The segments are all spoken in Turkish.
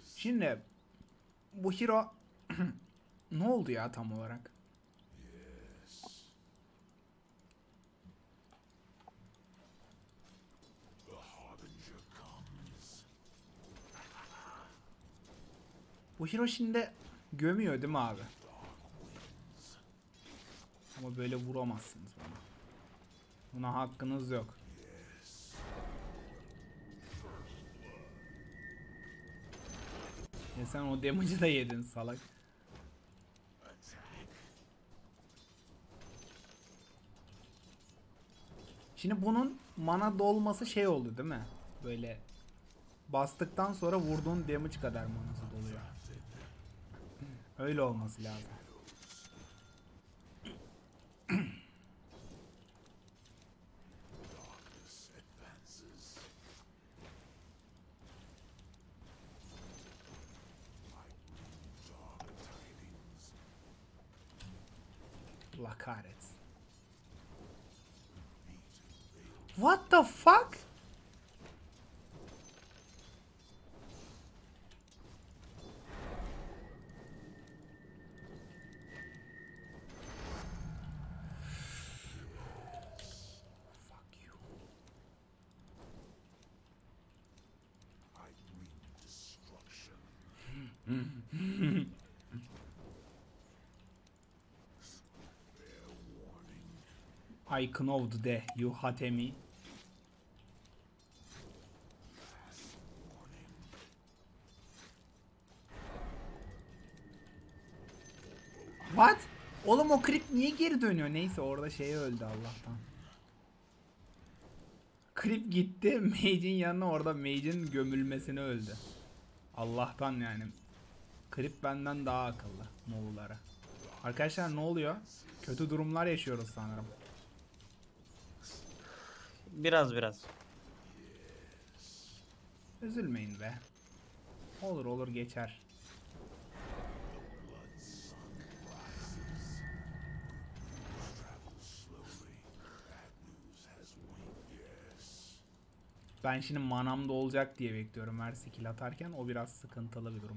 Şimdi bu hero ne oldu ya tam olarak? Bu hero şimdi gömüyor değil mi abi? Ama böyle vuramazsınız bana. Buna hakkınız yok. Ya sen o damage'ı da yedin salak. Şimdi bunun mana dolması şey oldu değil mi? Böyle bastıktan sonra vurduğun damage kadar manası doluyor. Öyle olması lazım. Allah kahretsin. What the fuck? Fuck you. I knowed de you hatemi. What? Oğlum o creep niye geri dönüyor? Neyse orada şey öldü Allah'tan. Creep gitti Mage'in yanına, orada Mage'in gömülmesine öldü. Allah'tan yani. Creep benden daha akıllı Moğollara. Arkadaşlar ne oluyor? Kötü durumlar yaşıyoruz sanırım. Biraz. Üzülmeyin be. Olur olur geçer. Ben şimdi manam da olacak diye bekliyorum her skill atarken. O biraz sıkıntılı bir durum.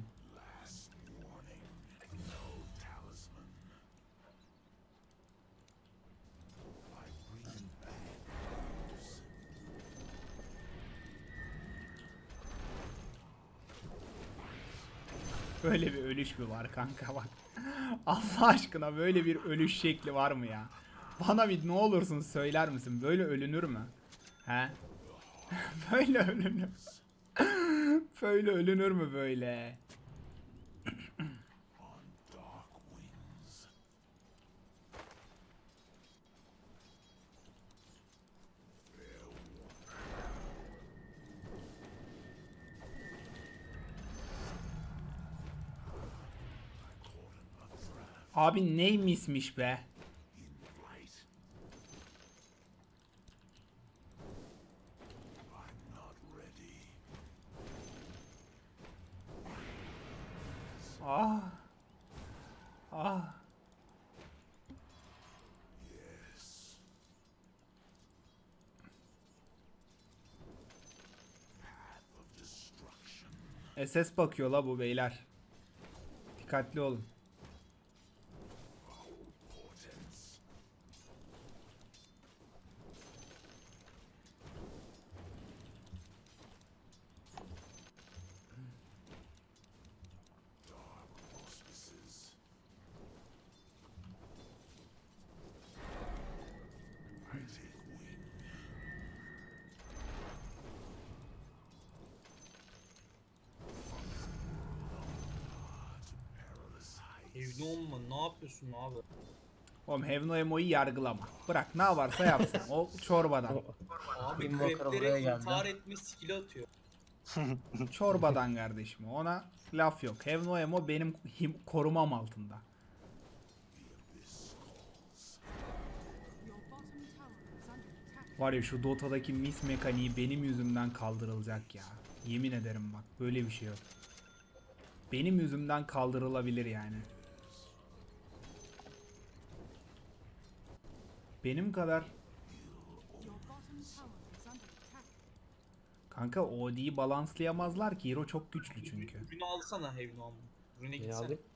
Böyle bir ölüş mü var kanka bak. Allah aşkına böyle bir ölüş şekli var mı ya? Bana bir ne olursun söyler misin? Böyle ölünür mü? He? Böyle ölünür. Böyle ölünür mü böyle? Abi neymişmiş be? Ah. Ah. SS bakıyor la bu beyler. Dikkatli olun. Evli olma, ne yapıyorsun abi? Oğlum Hevno Emo'yu yargılama. Bırak ne varsa yapsın. O çorbadan. Abi Invoker buraya kreplere geldi. intihar etme skill'i atıyor. Çorbadan kardeşim. Ona laf yok. Hevno Emo benim korumam altında. Var ya şu Dota'daki miss mekaniği benim yüzümden kaldırılacak ya. Yemin ederim bak böyle bir şey yok. Benim yüzümden kaldırılabilir yani. Benim kadar Kanka OD'yi balanslayamazlar ki. Hero çok güçlü çünkü. Ürünü alsana Heaven Home. Ürüne Ne gitsene. alayım?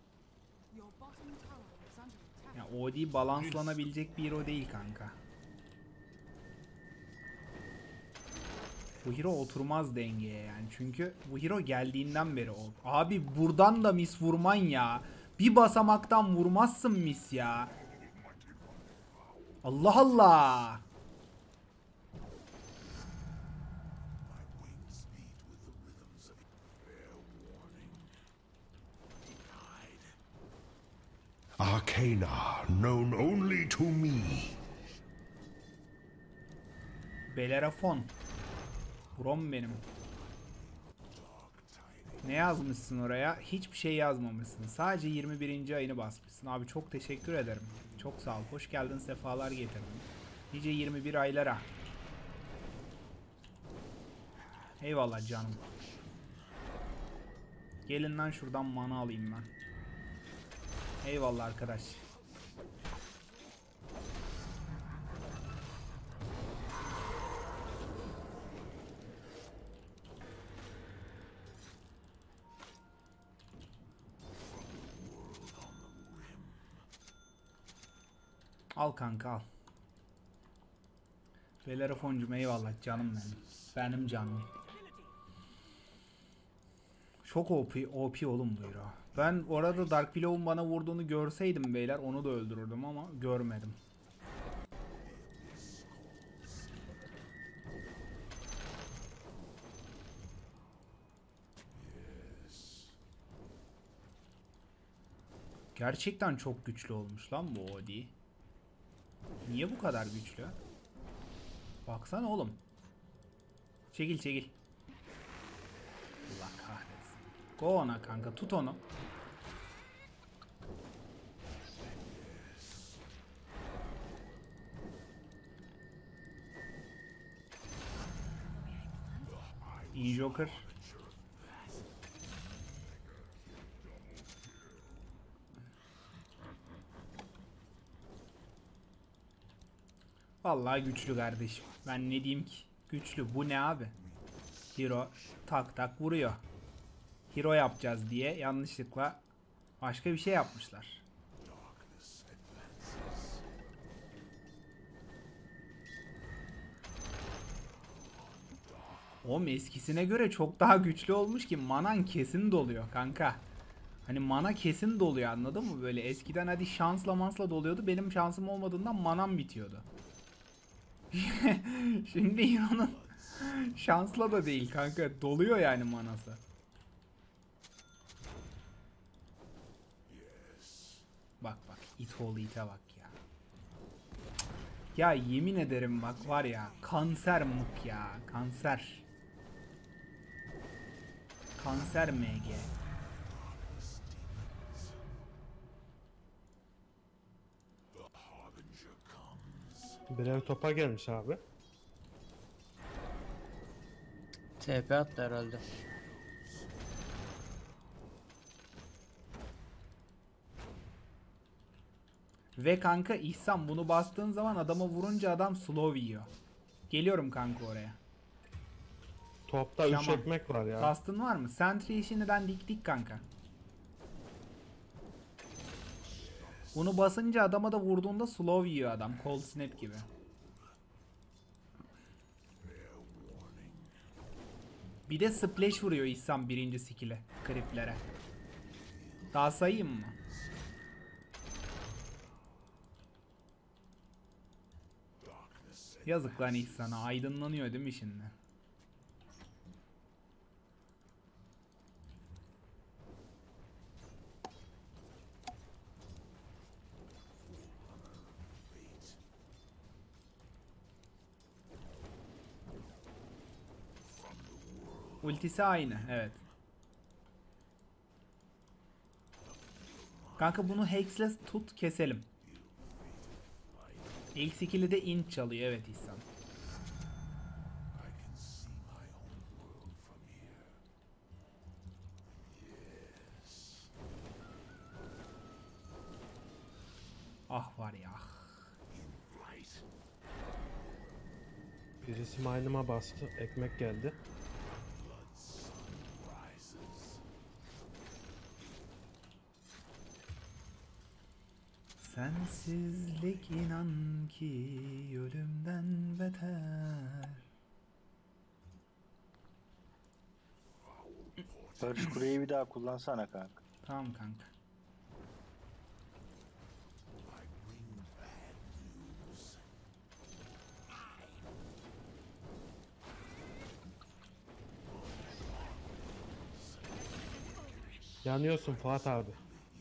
Ya OD balanslanabilecek bir hero değil kanka. Bu hero oturmaz dengeye yani. Çünkü bu hero geldiğinden beri o. Abi buradan da mis vurman ya. Bir basamaktan vurmazsın mis ya. Allah Allah. Arcana, known only to me. Bellerophon. Brom benim. Ne yazmışsın oraya? Hiçbir şey yazmamışsın. Sadece 21. ayını basmışsın. Abi çok teşekkür ederim. Çok sağ ol. Hoş geldin. Sefalar getirdin. Nice 21 aylara. Eyvallah canım. Gelin lan şuradan mana alayım ben. Eyvallah arkadaş. Al kanka al. Bellerofoncum eyvallah canım benim. Benim canım. Çok OP oğlum bu hero. Ben orada Dark Willow'un bana vurduğunu görseydim beyler onu da öldürürdüm ama görmedim. Gerçekten çok güçlü olmuş lan bu OD. Niye bu kadar güçlü? Baksana oğlum. Çekil çekil. Allah kahretsin. Go ona kanka, tut onu. Injoker. Vallahi güçlü kardeşim. Ben ne diyeyim ki? Güçlü. Bu ne abi? Hero tak tak vuruyor. Hero yapacağız diye yanlışlıkla başka bir şey yapmışlar. Oğlum eskisine göre çok daha güçlü olmuş ki manan kesin doluyor kanka. Hani mana kesin doluyor, anladın mı? Böyle eskiden hadi şansla mansla doluyordu. Benim şansım olmadığından manam bitiyordu. Şimdi Hero'nun şansla da değil kanka. Doluyor yani manası. Bak bak. İt oğlu ite bak ya. Ya yemin ederim bak var ya. Kanser mık ya. Kanser. Kanser MG. Birer topa gelmiş abi. TP attı herhalde. Ve kanka İhsan bunu bastığın zaman adama vurunca adam slow yiyor. Geliyorum kanka oraya. Topta 3 Şaman. ekmek var ya. Kastın var mı? Sentry işinden diktik kanka. Bunu basınca adama da vurduğunda slow yiyor adam. Cold snap gibi. Bir de splash vuruyor İhsan birinci skill'e. Kriplere. Daha sayayım mı? Yazık lan İhsan'a. Aydınlanıyor değil mi şimdi? Ultisi aynı, evet. Kanka bunu Hex'le tut, keselim. İlk skill'i de int çalıyor, evet İhsan. Ah var ya. Ah. Birisi mine'ıma bastı. Ekmek geldi. Sensizlik inan ki ölümden beter. Barış kuleyi bir daha kullansana kanka. Tamam kanka. Yanıyorsun Fuat abi.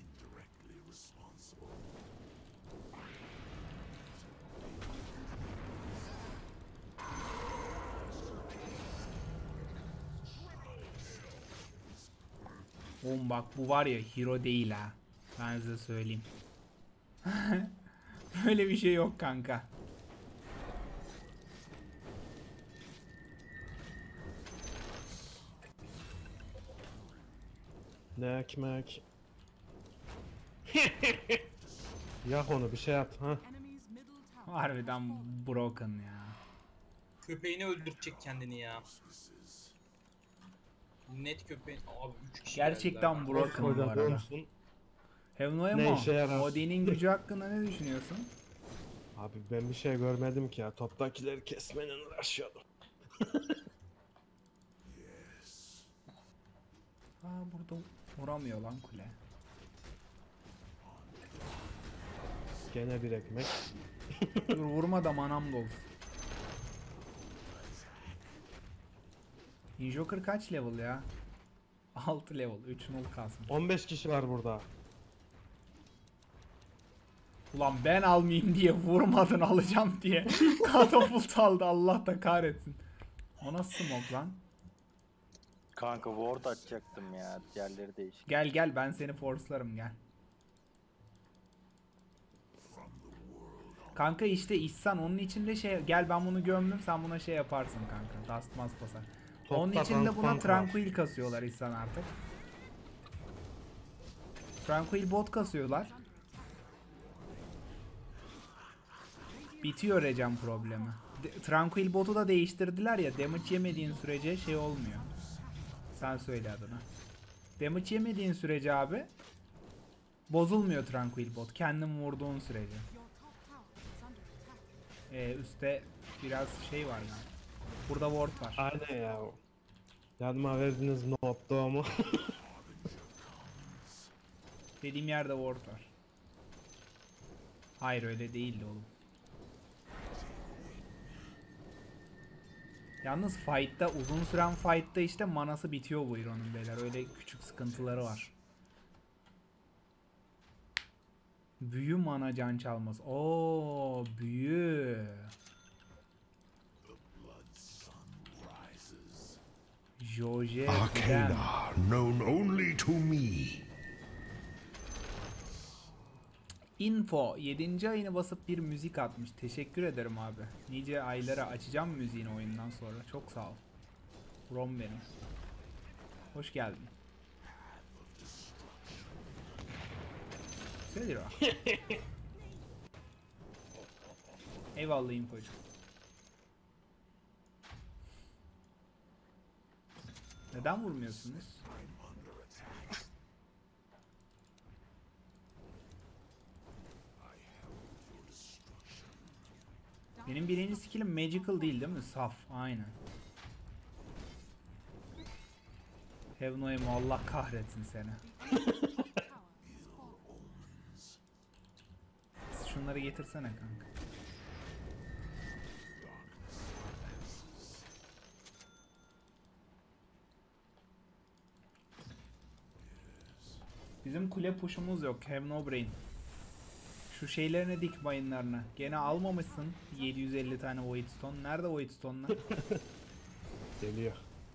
Oğlum bak bu var ya hero değil ha. Ben size söyleyeyim. Böyle bir şey yok kanka. Ne ekmek. Yak onu bir şey at ha. Harbiden broken ya. Köpeğini öldürecek kendini ya. Net köpeğin. Abi 3 kişi Gerçekten geldiler. broken bu Koskoca arada. Holmes'un. Heaven'o'ya Ne mı? işe yarar? Odin'in gücü hakkında ne düşünüyorsun? Abi ben bir şey görmedim ki ya. Toptakileri kesmenin uğraşıyordum. Aa burada vuramıyor lan kule. Gene bir ekmek. Dur vurma da manam dolsun. Injoker kaç level ya? 6 level 3-0 kalsın. 15 kişi var burada. Ulan ben almayayım diye vurmadın alacağım diye. Katapult aldı Allah da kahretsin. O nasıl smoke lan? Kanka ward atacaktım ya. Diğerleri değişik. Gel gel ben seni force'larım gel. Kanka işte İhsan onun içinde şey gel ben bunu gömdüm sen buna şey yaparsın kanka. Dust Mask basar. Onun Topta içinde buna tank var. Tranquil kasıyorlar İhsan artık. Tranquil bot kasıyorlar. Bitiyor Recem problemi. Tranquil botu da değiştirdiler ya damage yemediğin sürece şey olmuyor. Sen söyle adına. Damage yemediğin sürece abi bozulmuyor Tranquil bot kendin vurduğun sürece. Üstte biraz şey var yani. Burada ward var. Aynen ya. Yanıma verdiniz not doğumu. Dediğim yerde ward var. Hayır öyle değildi oğlum. Yalnız fight'ta uzun süren fight'ta işte manası bitiyor bu Hero'nun beyler. Öyle küçük sıkıntıları var. Büyü mana can çalmaz. Oo büyü. Joje Giden. Arcana, known only to me. Info 7. ayını basıp bir müzik atmış. Teşekkür ederim abi. Nice aylara açacağım müziğini oyundan sonra. Çok sağ ol. Rom benim. Hoş geldin. Söyle o. Eyvallah infocu. Neden vurmuyorsunuz? Benim birinci skillim magical değil mi? Saf. Aynen. Heaven'o'ya Allah kahretsin seni. Şunları getirsene kanka. Bizim kule push'umuz yok. Have no brain. Şu şeylerine dik mayınlarına. Gene almamışsın 750 tane Void Stone. Nerede Void Stone'lar? Geliyor.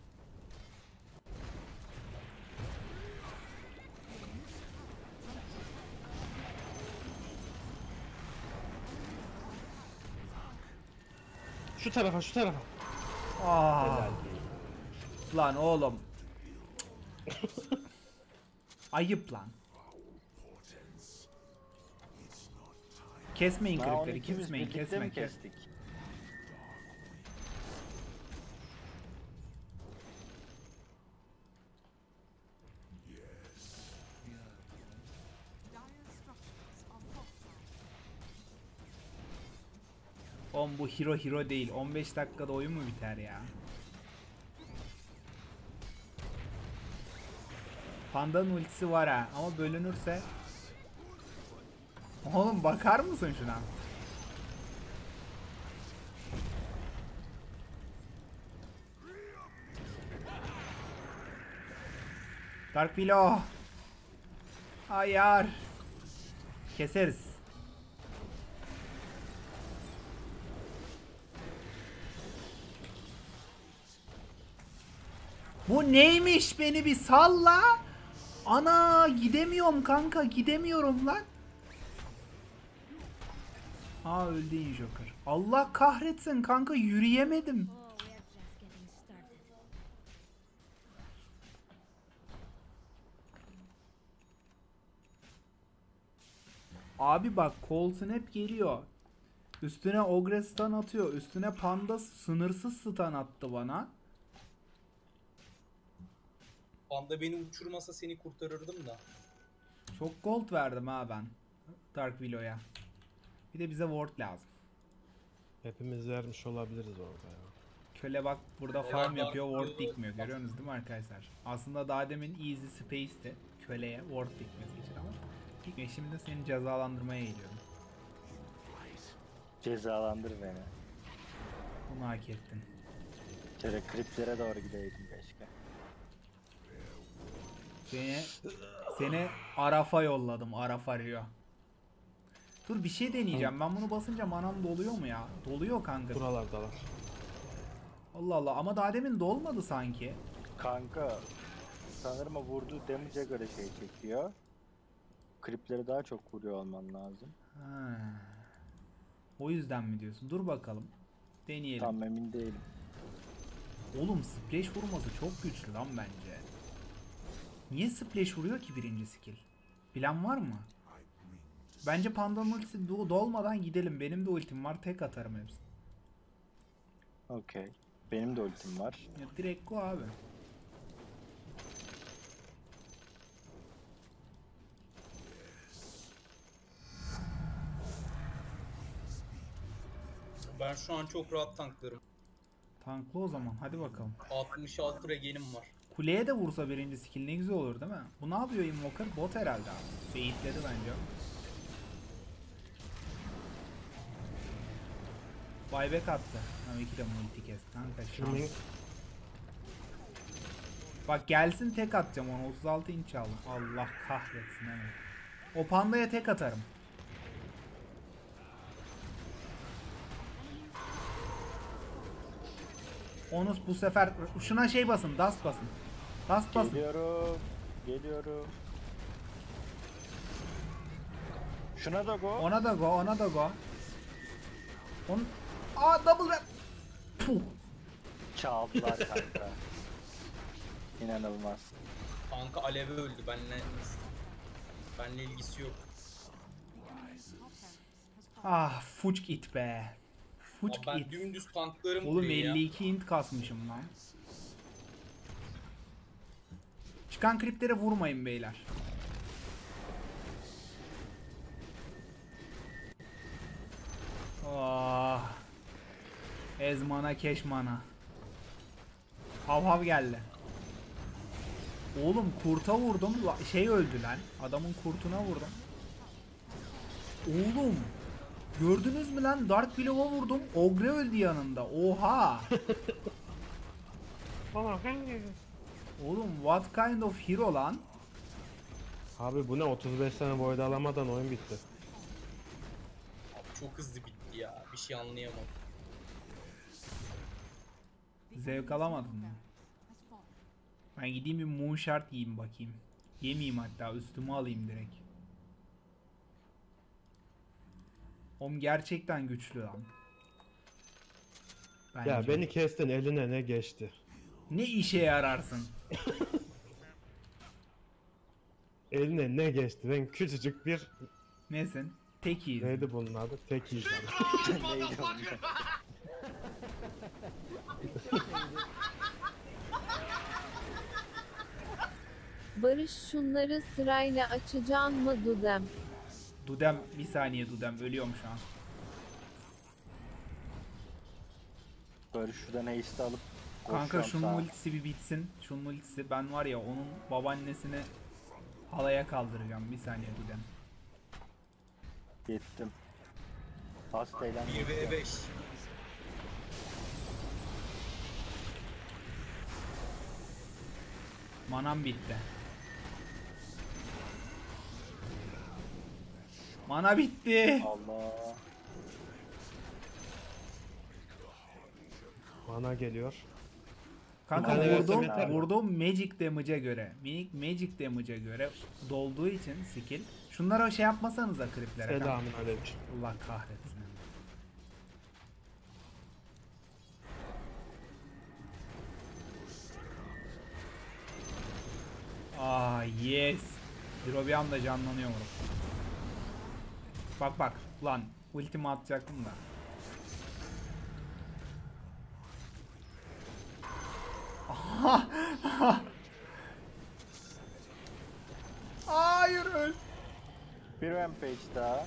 Şu tarafa şu tarafa. Aa. Lan oğlum. Ayıp lan. Kesmeyin Ha, kripleri, 12'miz kesmeyin, birlikte kesme, mi kes. kestik? Oğlum bu hero değil. 15 dakikada oyun mu biter ya? Panda'nın ultisi var ha ama bölünürse. Oğlum bakar mısın şuna? Dark Willow. Ayar. Keseriz. Bu neymiş, beni bir salla. Ana gidemiyorum kanka, gidemiyorum lan. Aa öldü Injoker. Allah kahretsin kanka, yürüyemedim. Abi bak Coulson hep geliyor. Üstüne Ogre stun atıyor. Üstüne Panda sınırsız stun attı bana. Panda beni uçurmasa seni kurtarırdım da. Çok gold verdim ha ben Dark Willow'ya. Bir de bize ward lazım. Hepimiz vermiş olabiliriz orada ya. Köle bak burada Evet, farm Dark yapıyor, ward Willow- dikmiyor. Görüyorsunuz değil mi arkadaşlar? Aslında daha demin easy space'ti köleye ward dikmesi için ama dikmiyor. Şimdi seni cezalandırmaya geliyorum. Cezalandır beni. Bunu hak ettin. Şöyle kriplere doğru gideydim keşke. Seni Araf'a yolladım. Araf arıyor. Dur bir şey deneyeceğim. Ben bunu basınca manam doluyor mu ya? Doluyor kanka. Buralardalar. Allah Allah, ama daha demin dolmadı sanki. Kanka sanırım o vurduğu damage'e göre şey çekiyor. Kripleri daha çok vuruyor olman lazım. Ha. O yüzden mi diyorsun? Dur bakalım. Deneyelim. Tam emin değilim. Oğlum splash vurması çok güçlü lan bence. Niye splash vuruyor ki birinci skill? Bilen var mı? Bence Panda'nın ultisi dolmadan gidelim. Benim de ultim var. Tek atarım hepsini. Okey. Benim de ultim var. Ya direkt go abi. Ben şu an çok rahat tanklarım. Tanklı o zaman. Hadi bakalım. 66 regenim var. Kuleye de vursa birinci skill ne güzel olur değil mi? Bu ne yapıyor Invoker? Bot herhalde abi. Beyitledi bence. Buyback attı. Ama iki de multi kesti kanka. Şans. Kimin? Bak gelsin tek atacağım onu. 36 inç aldım. Allah kahretsin hemen. O pandaya tek atarım. Onu bu sefer şuna şey basın. Dust basın. Dust basın. Geliyorum. Geliyorum. Şuna da go. Ona da go. Ona da go. On... Aa double rap. Puh. Çaldılar kanka. İnanılmaz. Kanka Alev'e öldü. Benle ilgisi yok. Ah fuçk it be. Abi Fuçk ben it. dümdüz tanklarım Oğlum burayı ya. 52 int kasmışım lan. Çıkan kriplere vurmayın beyler. Oh. Ezmana keşmana. Hav hav geldi. Oğlum kurta vurdum. Şey öldü lan. Adamın kurtuna vurdum. Oğlum. Gördünüz mü lan? Dark Willow'a vurdum. Ogre öldü yanında. Oha. Oğlum what kind of hero lan? Abi bu ne, 35 tane boyda alamadan oyun bitti. Abi çok hızlı bitti ya. Bir şey anlayamadım. Zevk alamadın mı? Ben gideyim bir moonshard yiyeyim bakayım. Yemeyeyim hatta, üstüme alayım direkt. Oğlum gerçekten güçlü lan. Bence. Ya beni kestin, eline ne geçti? Ne işe yararsın? Eline ne geçti? Ben küçücük bir... Nesin? Tekiyiz. Neydi bunun adı? Tekiyiz abi. Neydi onun? Barış şunları sırayla açacaksın mı Dudem? Dudem bir saniye, Dudem ölüyorum şu an. Barış şuradan ace'i alıp Kanka koşuyorum şunun sağa. ultisi bir bitsin. Şunun ultisi. Ben var ya onun babaannesini halaya kaldıracağım. Bir saniye Dudem. Gittim. Hastayla 1v5. Manam bitti. Mana bitti. Allah. Bana geliyor. Kanka Bir tane versem vurduğum, yeter mi? vurduğum magic damage'a göre, magic damage'a göre dolduğu için skill. Şunlara şey yapmasanıza kriplere. kanka. Selamun aleyküm. Allah kahretsin. Yes. Hero bir anda canlanıyor moruk. Bak bak. Lan ultimi atacaktım da. Hayır öl. Bir rampage daha.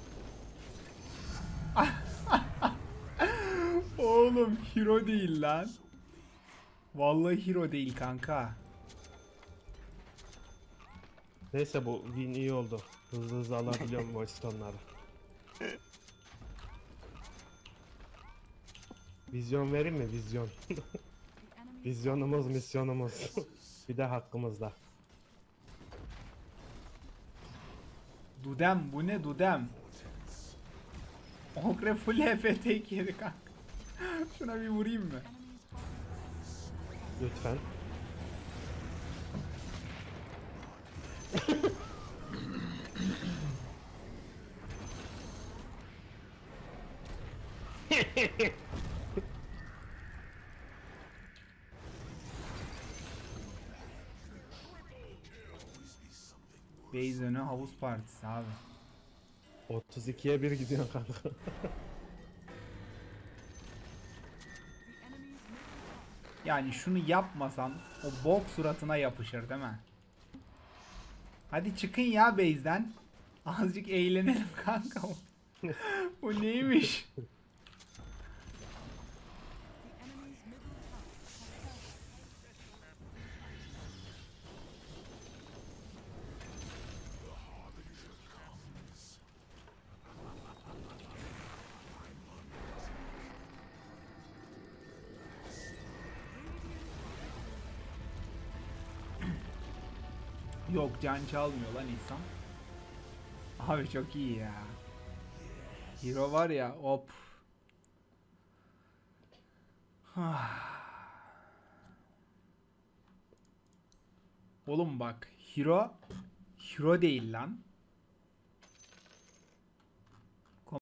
Oğlum hero değil lan. Vallahi hero değil kanka. Neyse bu win iyi oldu. Hızlı hızlı alabiliyorum voice tonları. Vizyon vereyim mi? Vizyon. Vizyonumuz, misyonumuz. Bir de hakkımızda. Dudem bu ne Dudem? Okre full HP tek yedi kanka. Şuna bir vurayım mı? Lütfen. Base önü havuz partisi abi. 32'ye 1 gidiyor kanka. Yani şunu yapmasan o bok suratına yapışır değil mi? Hadi çıkın ya base'den. Azıcık eğlenelim kanka. Bu neymiş? Yok can çalmıyor lan insan. Abi çok iyi ya. Hero var ya hop. Oğlum bak hero değil lan.